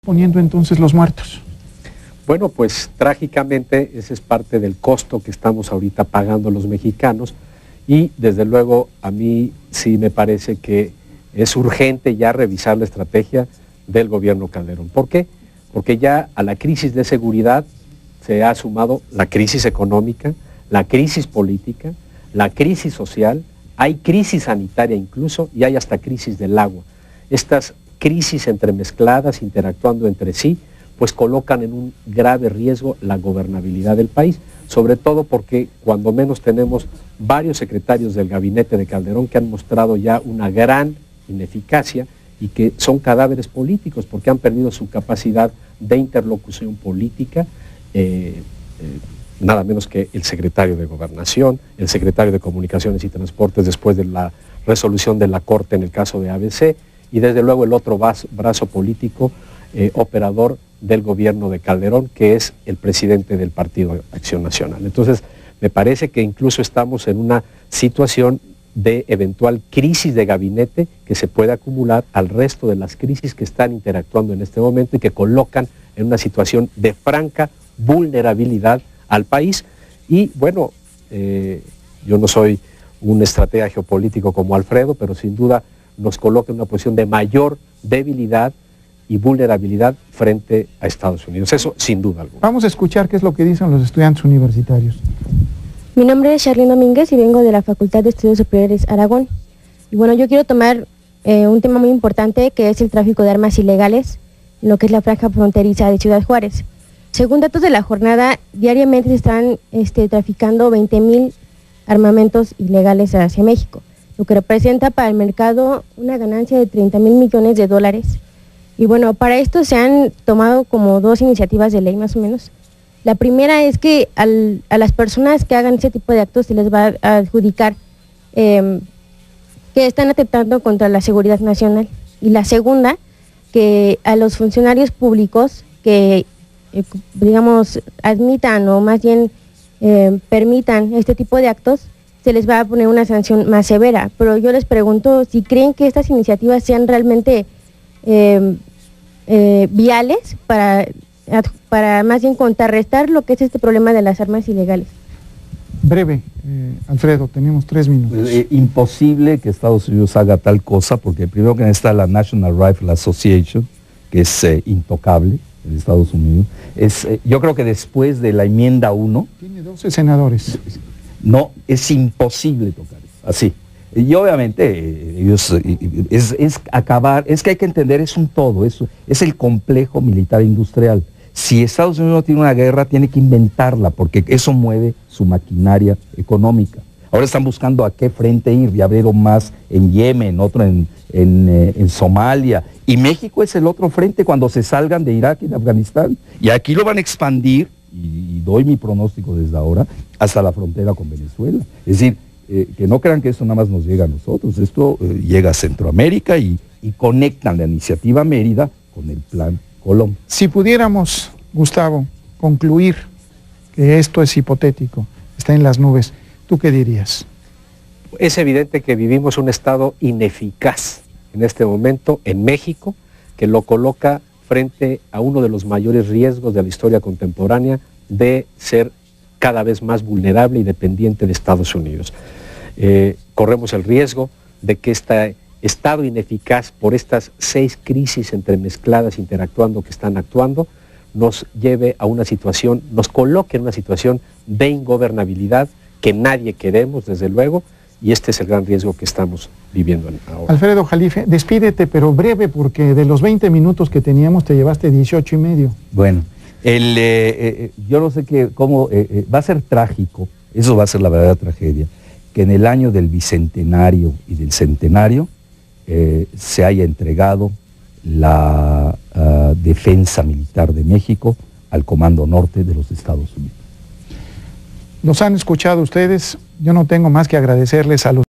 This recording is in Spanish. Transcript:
poniendo entonces los muertos? Bueno, pues trágicamente ese es parte del costo que estamos ahorita pagando los mexicanos y desde luego a mí sí me parece que es urgente ya revisar la estrategia del gobierno Calderón. ¿Por qué? Porque ya a la crisis de seguridad se ha sumado la crisis económica, la crisis política, la crisis social, hay crisis sanitaria incluso y hay hasta crisis del agua. Estas crisis entremezcladas, interactuando entre sí, pues colocan en un grave riesgo la gobernabilidad del país, sobre todo porque cuando menos tenemos varios secretarios del gabinete de Calderón que han mostrado ya una gran ineficacia y que son cadáveres políticos porque han perdido su capacidad de interlocución política, nada menos que el secretario de Gobernación, el secretario de Comunicaciones y Transportes después de la resolución de la Corte en el caso de ABC y desde luego el otro brazo político operador del gobierno de Calderón, que es el presidente del Partido Acción Nacional. Entonces, me parece que incluso estamos en una situación de eventual crisis de gabinete que se puede acumular al resto de las crisis que están interactuando en este momento y que colocan en una situación de franca vulnerabilidad al país. Y bueno, yo no soy un estratega geopolítico como Alfredo, pero sin duda nos coloca en una posición de mayor debilidad y vulnerabilidad frente a Estados Unidos. Eso sin duda alguna. Vamos a escuchar qué es lo que dicen los estudiantes universitarios. Mi nombre es Charlene Domínguez y vengo de la Facultad de Estudios Superiores Aragón. Y bueno, yo quiero tomar un tema muy importante que es el tráfico de armas ilegales en lo que es la franja fronteriza de Ciudad Juárez. Según datos de la jornada, diariamente se están traficando 20,000 armamentos ilegales hacia México, lo que representa para el mercado una ganancia de 30,000 millones de dólares. Y bueno, para esto se han tomado como dos iniciativas de ley más o menos. La primera es que a las personas que hagan ese tipo de actos se les va a adjudicar que están atentando contra la seguridad nacional. Y la segunda, que a los funcionarios públicos que, digamos, admitan o más bien permitan este tipo de actos, se les va a poner una sanción más severa. Pero yo les pregunto si creen que estas iniciativas sean realmente viales para más bien contrarrestar lo que es este problema de las armas ilegales. Breve, Alfredo, tenemos 3 minutos. Imposible que Estados Unidos haga tal cosa, porque primero que está la National Rifle Association, que es intocable en Estados Unidos. Yo creo que después de la enmienda 1... Tiene 12 senadores. No, es imposible tocar eso, así. Y obviamente ellos, es que hay que entender, es un todo, es el complejo militar industrial. Si Estados Unidos no tiene una guerra, tiene que inventarla, porque eso mueve su maquinaria económica. Ahora están buscando a qué frente ir, ya abrieron más en Yemen, otro en Somalia, y México es el otro frente cuando se salgan de Irak y de Afganistán. Y aquí lo van a expandir, y doy mi pronóstico desde ahora, hasta la frontera con Venezuela. Es decir, que no crean que esto nada más nos llega a nosotros, esto llega a Centroamérica y conectan la iniciativa Mérida con el plan Colón. Si pudiéramos, Gustavo, concluir que esto es hipotético, está en las nubes, ¿tú qué dirías? Es evidente que vivimos un estado ineficaz en este momento en México, que lo coloca frente a uno de los mayores riesgos de la historia contemporánea de ser cada vez más vulnerable y dependiente de Estados Unidos. Corremos el riesgo de que este estado ineficaz por estas 6 crisis entremezcladas interactuando que están actuando, nos lleve a una situación, nos coloque en una situación de ingobernabilidad que nadie queremos, desde luego, y este es el gran riesgo que estamos viviendo ahora. Alfredo Jalife, despídete, pero breve, porque de los 20 minutos que teníamos te llevaste 18 y medio. Bueno, yo no sé cómo va a ser trágico, eso va a ser la verdadera tragedia, que en el año del bicentenario y del centenario se haya entregado la defensa militar de México al Comando Norte de los Estados Unidos. Los han escuchado ustedes, yo no tengo más que agradecerles a los